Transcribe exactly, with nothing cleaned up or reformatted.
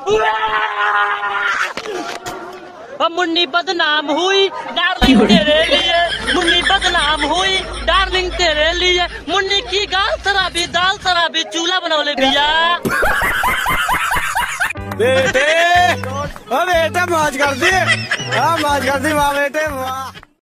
मुन्नी बदनाम हुई डार्लिंग तेरे लिए, मुन्नी बदनाम हुई डार्लिंग तेरे लिए, मुन्नी की गाल शराबी दाल शराबी चूल्हा बनौले भैया। बेटे ओ बेटे मौज कर दी, हाँ मौज कर दी वाह बेटे वाह।